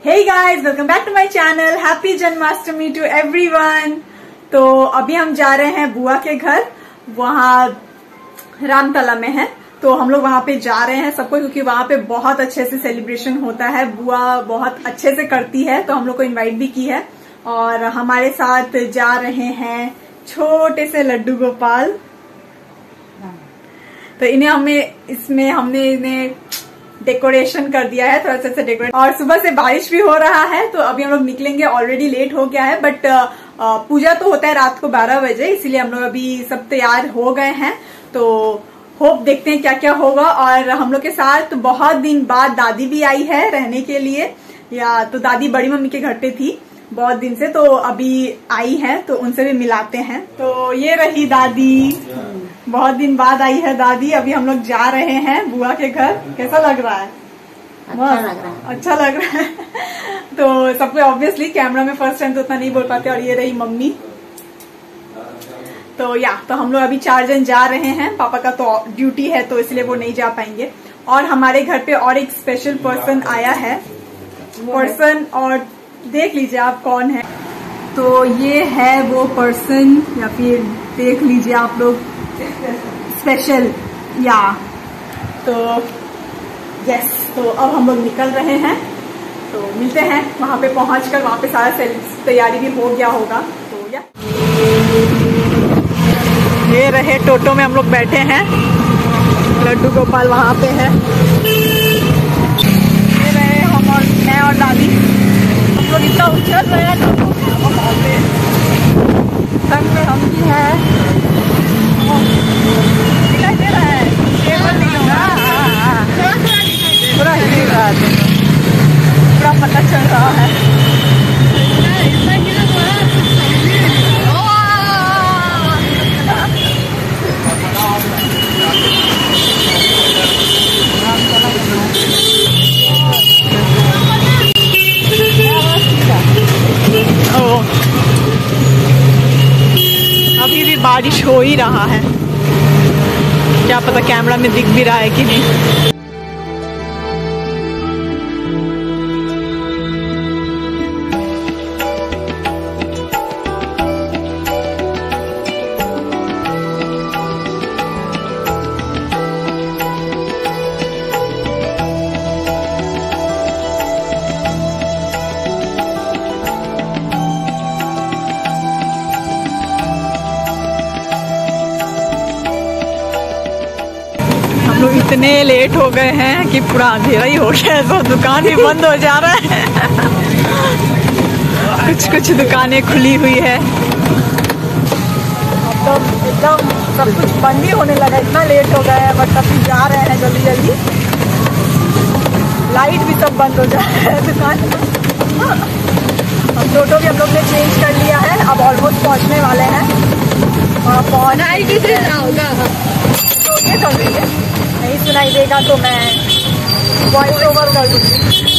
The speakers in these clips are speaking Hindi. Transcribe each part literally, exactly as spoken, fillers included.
Hey guys, welcome back to my channel. Happy Janmashtami to everyone. तो अभी हम जा रहे हैं बुआ के घर, वहाँ रामतला में है। तो हम लोग वहाँ पे जा रहे हैं सबको, क्योंकि वहाँ पे बहुत अच्छे से सेलिब्रेशन होता है। बुआ बहुत अच्छे से करती है, तो हम लोग को इनवाइट भी की है। और हमारे साथ जा रहे हैं छोटे से लड्डू गोपाल। तो इन्हें हमें इसमें हमने इन्हें डेकोरेशन कर दिया है, थोड़ा सा डेकोरेट। और सुबह से बारिश भी हो रहा है, तो अभी हम लोग निकलेंगे। ऑलरेडी लेट हो गया है, बट पूजा तो होता है रात को बारह बजे, इसीलिए हम लोग अभी सब तैयार हो गए हैं। तो होप देखते हैं क्या क्या होगा। और हम लोग के साथ बहुत दिन बाद दादी भी आई है रहने के लिए। या तो दादी बड़ी मम्मी के घर पे थी बहुत दिन से, तो अभी आई है, तो उनसे भी मिलाते हैं। तो ये रही दादी, बहुत दिन बाद आई है दादी। अभी हम लोग जा रहे हैं बुआ के घर। कैसा लग रहा है? अच्छा लग रहा है। अच्छा लग रहा है। तो सबको ऑब्वियसली कैमरा में फर्स्ट टाइम तो उतना नहीं बोल पाते। और ये रही मम्मी। तो या तो हम लोग अभी चार जन जा रहे हैं। पापा का तो ड्यूटी है, तो इसलिए वो नहीं जा पाएंगे। और हमारे घर पे और एक स्पेशल पर्सन आया है पर्सन और देख लीजिए आप कौन है। तो ये है वो पर्सन, या फिर देख लीजिए आप लोग, स्पेशल। या तो यस, तो अब हम लोग निकल रहे हैं। तो मिलते हैं वहां पे पहुंचकर। वहां पे सारा तैयारी भी हो गया होगा। तो या ये रहे टोटो में हम लोग बैठे हैं। लड्डू गोपाल वहां पे है। ये रहे हम और मैं और दादी। हम लोग इतना उछल रहे हैं संग में, हम भी है। दिखाई दे रहा है, केवल नहीं होगा, पूरा हिल रहा है, पूरा पता चल रहा है। अभी भी बारिश हो ही रहा है, क्या पता कैमरा में दिख भी रहा है कि नहीं। लोग इतने लेट हो गए हैं कि पूरा अंधेरा ही हो गया है। तो दुकान भी बंद हो जा रहा है। कुछ कुछ दुकानें खुली हुई है। अब तो एकदम सब कुछ बंद ही होने लगा, इतना लेट हो गया है। बट अभी जा रहे हैं जल्दी जल्दी। लाइट भी सब बंद हो जा रहा है दुकान। अब टोटो भी हम लोग ने चेंज कर लिया है। अब ऑलमोस्ट पहुंचने वाले हैं। और पहुंच कर रही है, नहीं सुनाई देगा तो मैं वॉइस ओवर कर दूंगी।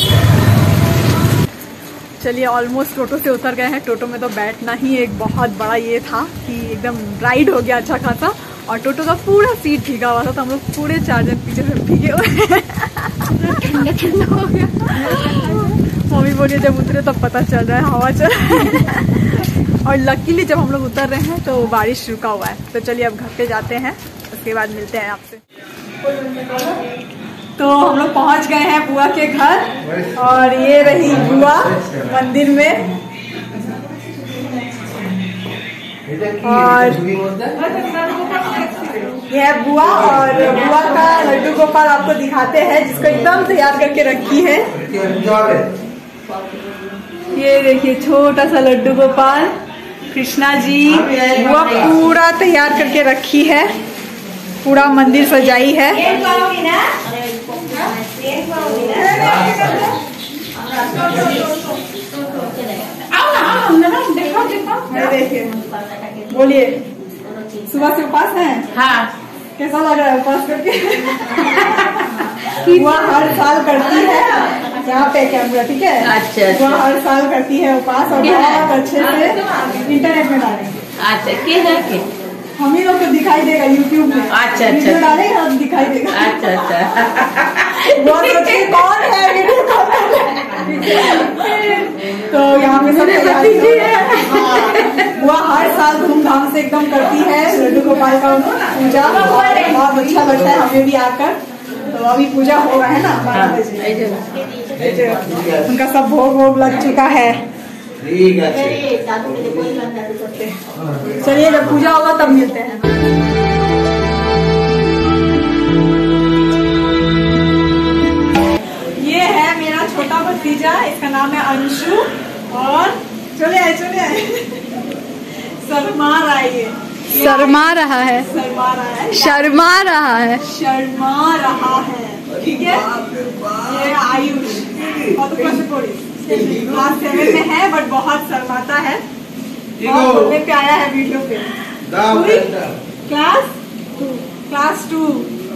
चलिए ऑलमोस्ट टोटो से उतर गए हैं। टोटो में तो बैठना ही एक बहुत बड़ा ये था कि एकदम राइड हो गया अच्छा खासा। और टोटो का पूरा सीट भीगा हुआ था, तो हम लोग पूरे चार जन पीछे से भीगे हुए। ठंडा ठंडा हो गया। मम्मी बोलिए जब उतरे तब पता चल रहा है हवा चल रहा है। और लकीली जब हम लोग उतर रहे हैं तो बारिश रुका हुआ है। तो चलिए अब घर पे जाते हैं, उसके बाद मिलते हैं आपसे। तो हम लोग पहुंच गए हैं बुआ के घर। और ये रही बुआ मंदिर में। और ये है बुआ। और बुआ का लड्डू गोपाल आपको दिखाते हैं, जिसको एकदम तैयार करके रखी है। ये देखिए छोटा सा लड्डू गोपाल कृष्णा जी। बुआ पूरा तैयार करके रखी है, पूरा मंदिर सजाई है। देखिए, बोलिए, सुबह से उपास है? हाँ। कैसा लग रहा है उपास करके? बुआ हर साल करती है यहाँ पे कैमरा, ठीक है? अच्छा। बुआ हर साल करती है उपास, और बहुत अच्छे से इंटरनेट में डालेंगे। अच्छा, क्या है? हम ही लोग को दिखाई देगा यूट्यूब में। अच्छा अच्छा, डालेगा हम दिखाई देगा। अच्छा अच्छा। वो सोचिए कौन है वीडियो कॉल। तो यहाँ पे सब तैयारी हुआ। हर साल धूमधाम से एकदम करती है लड्डू गोपाल का पूजा, बहुत अच्छा लगता है हमें भी आकर। तो अभी पूजा हो रहा है ना बारह बजे, उनका सब भोग भोग लग चुका है। चलिए जब पूजा होगा तब मिलते हैं। ये है मेरा छोटा भतीजा, इसका नाम है अंशु। और चले आए चले आए शर्मा रहा है, ये शर्मा रहा है शर्मा रहा है शर्मा रहा है शर्मा रहा है ठीक है। ये आयुष और क्लास सेवन में है बट बहुत शर्माता है और बोलने पे आया है वीडियो पे। पूरी क्लास क्लास टू।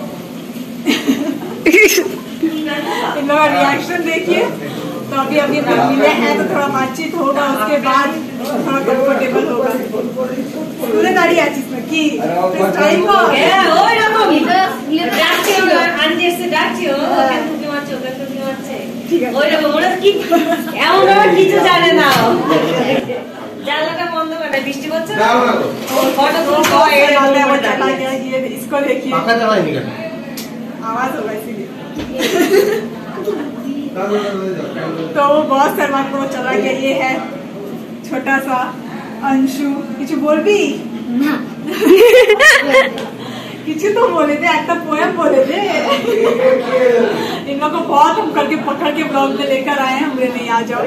इन लोगों का रिएक्शन देखिए। तो अभी अभी मिले हैं तो थोड़ा बातचीत होगा, उसके बाद थोड़ा कंफर्टेबल होगा। पूरे दाढ़ी आची इसमें की टाइम को ওই রকম ডাকছি আনজে সে ডাকছি ও কেন তুমি মারছো কেন তুমি মারছে ঠিক আছে ওই রকম ওরা কি এমন ভাবে কিছু জানে না। জানলাটা বন্ধ করে বৃষ্টি হচ্ছে না ও ফটো তো কয় এর বলে আমার চলা गया ये इसको देखिए पाखा चलाए नहीं करना आवाज होगा इसीलिए। तो वो बहुत शर्मा को चला गया। ये है छोटा सा अंशु। किचु बोल भी किचु तो बोले थे, एक पोएम बोले थे। इन लोगों को बहुत हम करके पकड़ के ब्लॉग में लेकर आए हैं, हमने नहीं आ जाओ।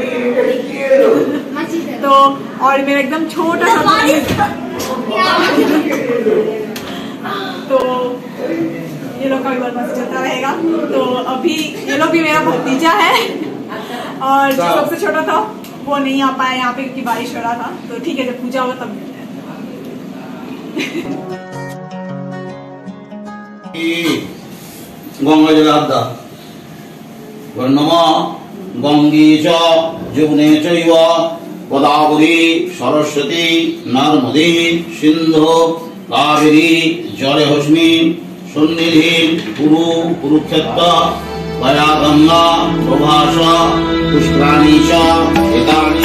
तो और मेरा एकदम छोटा सा तो ये लोग का भी बहुत मस्त चलता रहेगा। तो अभी ये लोग भी मेरा भतीजा है और जो सबसे छोटा था वो नहीं आ पाया यहाँ पे क्योंकि बारिश हो रहा था। तो ठीक है जब पूजा होगा तब मिलते हैं। गंगा जलाब्दा वर्णमा गंगे च जमुने चैव गोदावरी सरस्वती नर्मदे सिंधु कावेरी जलहस्मि सन्निधि कुरु कुरुक्षेत्र गया गंगा प्रभास पुष्कराणि च एतानि।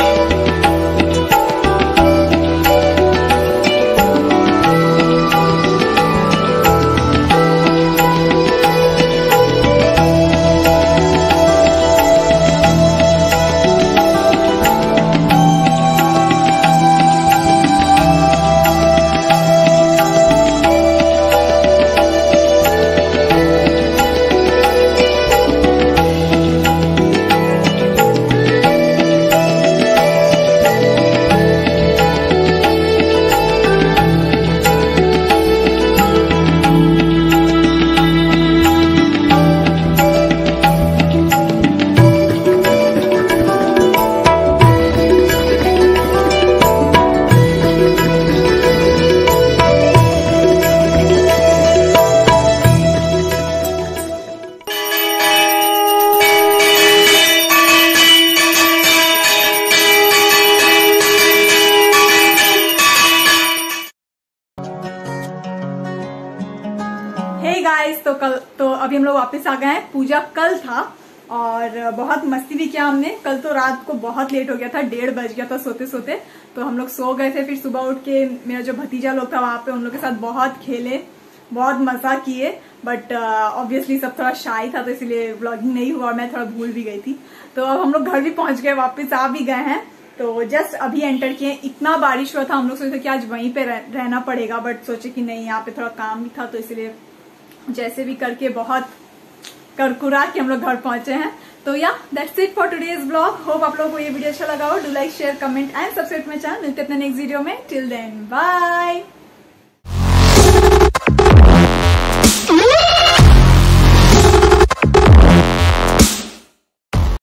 हे गाइस, तो कल तो अभी हम लोग वापस आ गए हैं। पूजा कल था और बहुत मस्ती भी किया हमने। कल तो रात को बहुत लेट हो गया था, डेढ़ बज गया था सोते सोते। तो हम लोग सो गए थे। फिर सुबह उठ के मेरा जो भतीजा लोग था वहां पे उन लोग के साथ बहुत खेले, बहुत मजा किए। बट ऑब्वियसली uh, सब थोड़ा शाई था तो इसीलिए व्लॉगिंग नहीं हुआ और मैं थोड़ा भूल भी गई थी। तो अब हम लोग घर भी पहुंच गए, वापस आ भी गए हैं। तो जस्ट अभी एंटर किए। इतना बारिश हुआ था, हम लोग सोचे कि आज वहीं पे रह, रहना पड़ेगा, बट सोचे कि नहीं, यहाँ पे थोड़ा काम भी था तो इसलिए जैसे भी करके बहुत करकुरा के हम लोग घर पहुंचे हैं। तो या that's it for today's blog. Hope आप लोगों को ये वीडियो अच्छा लगा हो। Do like share comment and subscribe my channel. मिलते हैं अपने नेक्स्ट वीडियो में। Till then bye.